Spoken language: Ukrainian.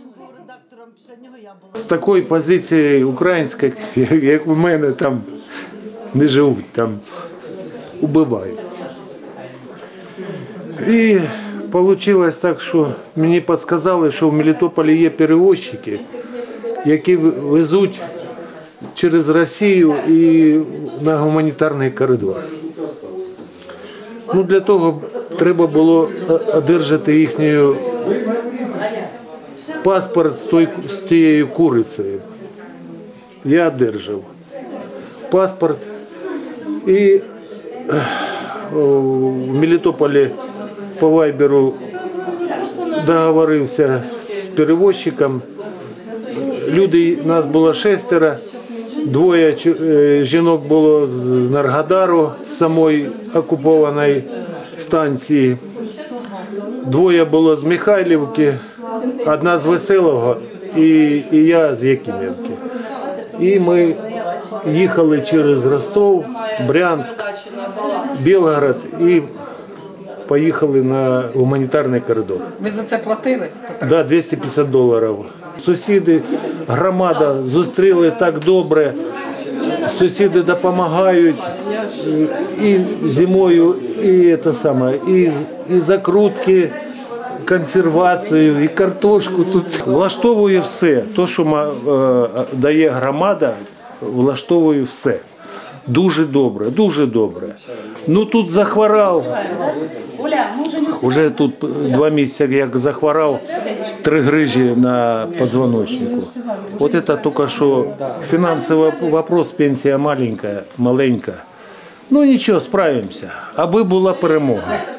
З такої позиції української, як у мене, там не живуть, там убивають. І вийшло так, що мені підказали, що в Мелітополі є перевозчики, які везуть через Росію і на гуманітарний коридор. Ну, для того треба було одержати їхній паспорт з тією курицею. Я одержав паспорт і в Мелітополі по вайберу договорився з перевозчиком. Люди, нас було 6, 2 жінок було з Енергодару, з самої окупованої станції, 2 було з Михайлівки, 1 з Веселого і я з Якимівки. І ми їхали через Ростов, Брянськ, Білгород і поїхали на гуманітарний коридор. Ви за це платили? Так, да, $250. Сусіди, громада зустріли так добре, сусіди допомагають і зимою, і закрутки, консервацію, і картошку. Тут влаштовує все. Те, що дає громада, влаштовує все. Дуже добре, дуже добре. Ну тут захворав. Уже тут 2 місяці, як захворав, 3 грижі на позвоночнику. Вот это только что финансовый вопрос, пенсия маленькая, маленька. Ну нічого, справимося, аби була перемога.